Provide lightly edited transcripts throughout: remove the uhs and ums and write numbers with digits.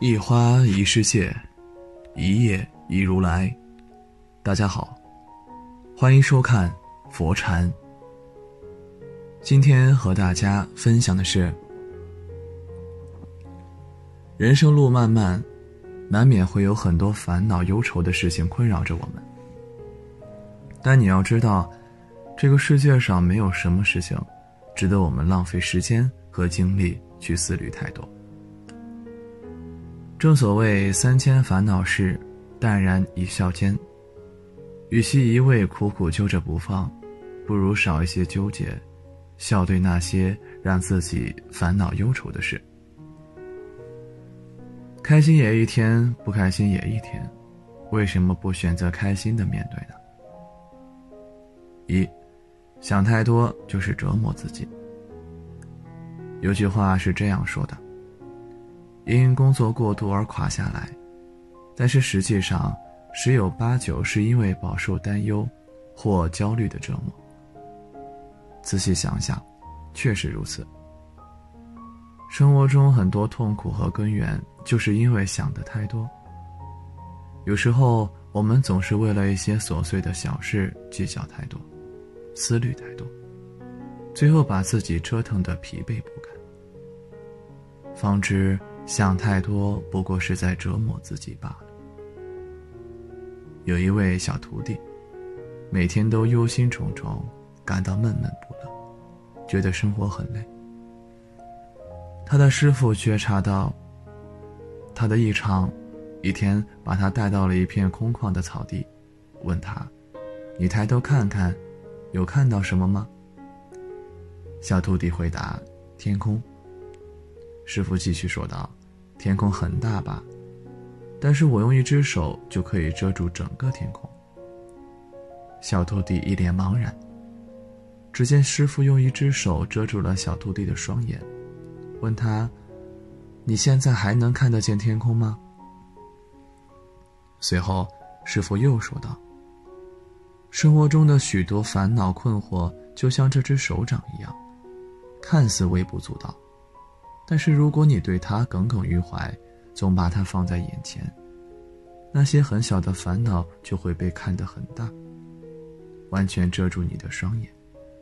一花一世界，一叶一如来。大家好，欢迎收看佛禅。今天和大家分享的是，人生路漫漫，难免会有很多烦恼忧愁的事情困扰着我们。但你要知道，这个世界上没有什么事情值得我们浪费时间和精力去思虑太多。正所谓三千烦恼事，淡然一笑间。与其一味苦苦揪着不放，不如少一些纠结，笑对那些让自己烦恼忧愁的事。开心也一天，不开心也一天，为什么不选择开心的面对呢？一，想太多就是折磨自己。有句话是这样说的：因工作过度而垮下来，但是实际上十有八九是因为饱受担忧或焦虑的折磨。仔细想想，确实如此。生活中很多痛苦和根源就是因为想得太多。有时候我们总是为了一些琐碎的小事计较太多，思虑太多，最后把自己折腾得疲惫不堪。方知想太多不过是在折磨自己罢了。有一位小徒弟，每天都忧心忡忡，感到闷闷不乐，觉得生活很累。他的师父觉察到他的异常，一天把他带到了一片空旷的草地，问他：你抬头看看，有看到什么吗？小徒弟回答：天空。师父继续说道：天空很大吧，但是我用一只手就可以遮住整个天空。小徒弟一脸茫然，只见师父用一只手遮住了小徒弟的双眼，问他：你现在还能看得见天空吗？随后师父又说道：生活中的许多烦恼困惑就像这只手掌一样，看似微不足道，但是如果你对它耿耿于怀，总把它放在眼前，那些很小的烦恼就会被看得很大，完全遮住你的双眼。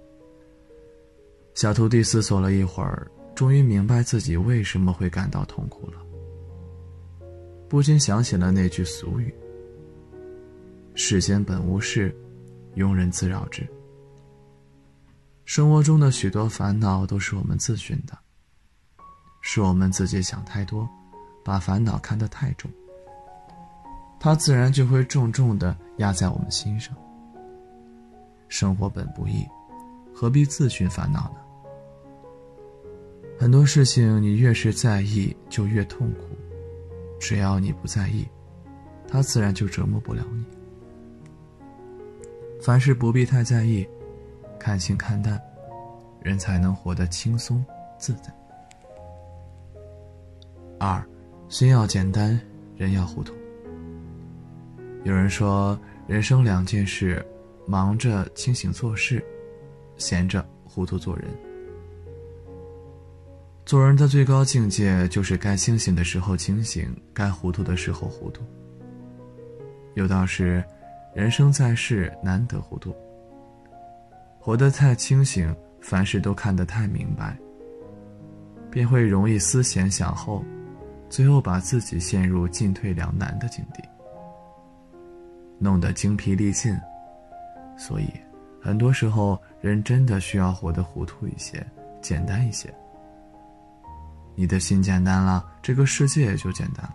小徒弟思索了一会儿，终于明白自己为什么会感到痛苦了，不禁想起了那句俗语：世间本无事，庸人自扰之。生活中的许多烦恼都是我们自寻的，是我们自己想太多，把烦恼看得太重，它自然就会重重地压在我们心上。生活本不易，何必自寻烦恼呢？很多事情你越是在意就越痛苦，只要你不在意，它自然就折磨不了你。凡事不必太在意，看清看淡，人才能活得轻松自在。二，心要简单，人要糊涂。有人说，人生两件事，忙着清醒做事，闲着糊涂做人。做人的最高境界就是该清醒的时候清醒，该糊涂的时候糊涂。有道是，人生在世难得糊涂。活得太清醒，凡事都看得太明白，便会容易思前想后，最后把自己陷入进退两难的境地，弄得精疲力尽。所以很多时候人真的需要活得糊涂一些，简单一些。你的心简单了，这个世界也就简单了。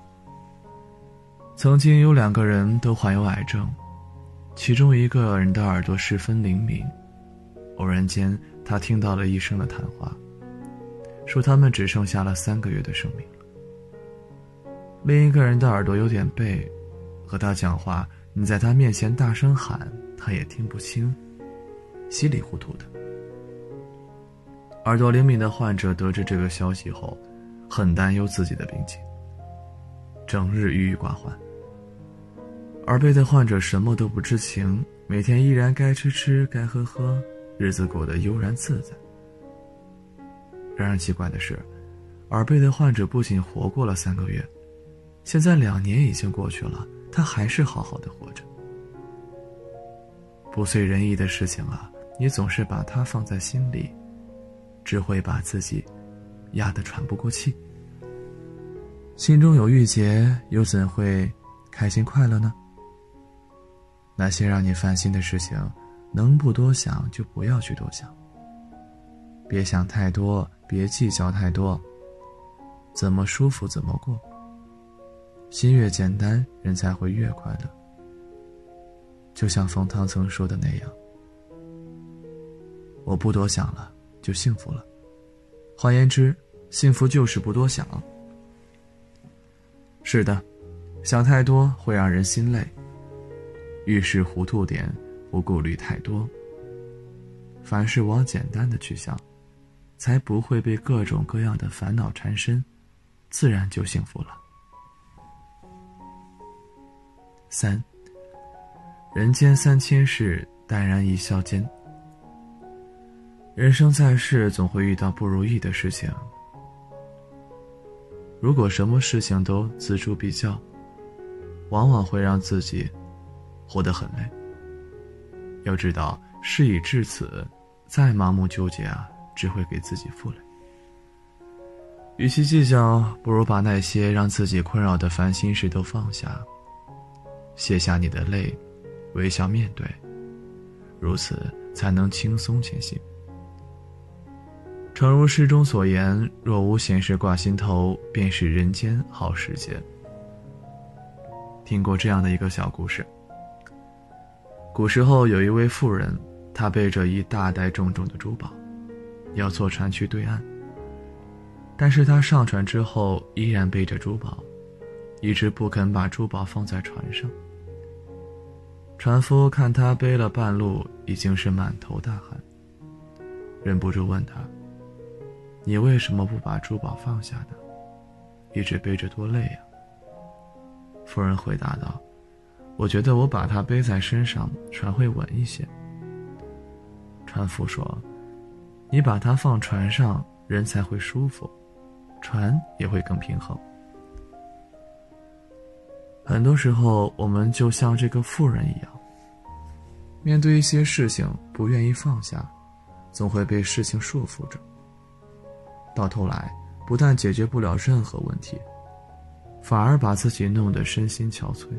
曾经有2个人都患有癌症，其中一个人的耳朵十分灵敏，偶然间他听到了医生的谈话，说他们只剩下了3个月的生命了。另一个人的耳朵有点背，和他讲话，你在他面前大声喊，他也听不清，稀里糊涂的。耳朵灵敏的患者得知这个消息后，很担忧自己的病情，整日郁郁寡欢。耳背的患者什么都不知情，每天依然该吃吃，该喝喝，日子过得悠然自在。然而奇怪的是， 耳背的患者不仅活过了3个月，现在2年已经过去了，他还是好好的活着。不遂人意的事情啊，你总是把它放在心里，只会把自己压得喘不过气。心中有郁结，又怎会开心快乐呢？那些让你烦心的事情，能不多想就不要去多想，别想太多，别计较太多，怎么舒服怎么过。心越简单，人才会越快乐。就像冯唐曾说的那样，我不多想了，就幸福了。换言之，幸福就是不多想。是的，想太多会让人心累，遇事糊涂点，不顾虑太多。凡事往简单的去想，才不会被各种各样的烦恼缠身，自然就幸福了。3. 人间3000事，淡然一笑间。人生在世，总会遇到不如意的事情。如果什么事情都锱铢必较，往往会让自己活得很累。要知道，事已至此，再盲目纠结啊，只会给自己负累。与其计较，不如把那些让自己困扰的烦心事都放下，卸下你的泪，微笑面对，如此才能轻松前行。诚如诗中所言，若无闲事挂心头，便是人间好时节。听过这样的一个小故事。古时候有一位妇人，她背着一大袋重重的珠宝，要坐船去对岸。但是她上船之后依然背着珠宝，一直不肯把珠宝放在船上。船夫看她背了半路，已经是满头大汗，忍不住问她，你为什么不把珠宝放下呢？一直背着多累呀。夫人回答道，我觉得我把它背在身上，船会稳一些。船夫说，你把它放船上，人才会舒服，船也会更平衡。很多时候，我们就像这个妇人一样，面对一些事情不愿意放下，总会被事情束缚着。到头来，不但解决不了任何问题，反而把自己弄得身心憔悴。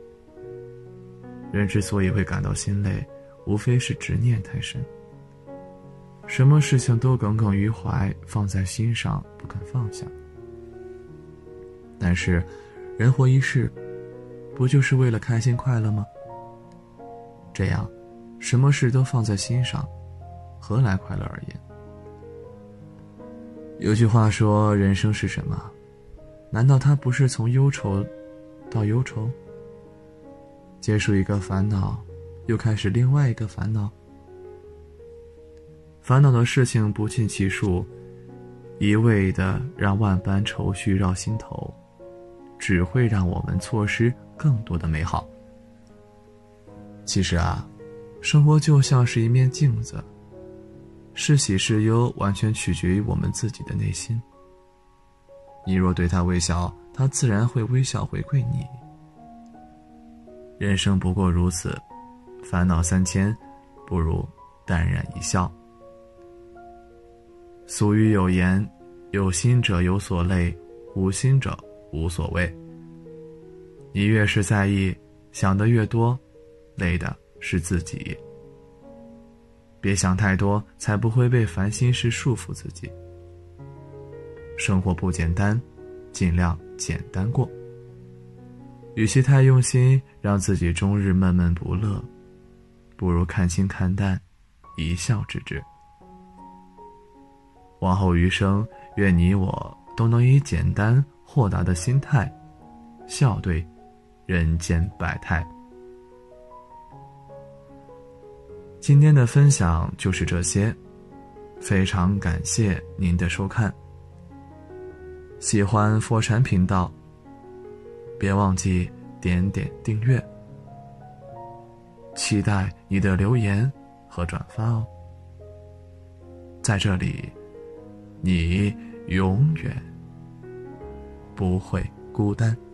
人之所以会感到心累，无非是执念太深，什么事情都耿耿于怀，放在心上不肯放下。但是人活一世，不就是为了开心快乐吗？这样什么事都放在心上，何来快乐而言？有句话说，人生是什么？难道它不是从忧愁到忧愁，结束一个烦恼，又开始另外一个烦恼？烦恼的事情不尽其数，一味的让万般愁绪绕心头，只会让我们错失更多的美好。其实啊，生活就像是一面镜子，是喜是忧完全取决于我们自己的内心。你若对他微笑，他自然会微笑回馈你。人生不过如此，烦恼3000，不如淡然一笑。俗语有言，有心者有所累，无心者无所谓。你越是在意，想得越多，累的是自己。别想太多，才不会被烦心事束缚自己。生活不简单，尽量简单过。与其太用心，让自己终日闷闷不乐，不如看清看淡，一笑置之。往后余生，愿你我都能以简单豁达的心态，笑对人间百态。今天的分享就是这些，非常感谢您的收看。喜欢佛禅频道，别忘记点点订阅，期待你的留言和转发哦。在这里，你永远不会孤单。